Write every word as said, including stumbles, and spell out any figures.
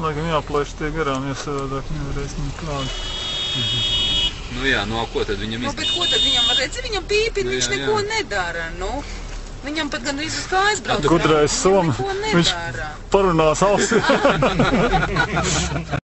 Laikam jāplaiš tie garām, jo savādāk nevarēs nekādu. Nu jā, nu ko tad viņam izdara? Nu, bet ko tad viņam var redzēt? Viņam pīpina, viņš neko nedara, nu. Viņam pat gan visu kājas brauc. Gudrais Somi, viņš parunās ausi.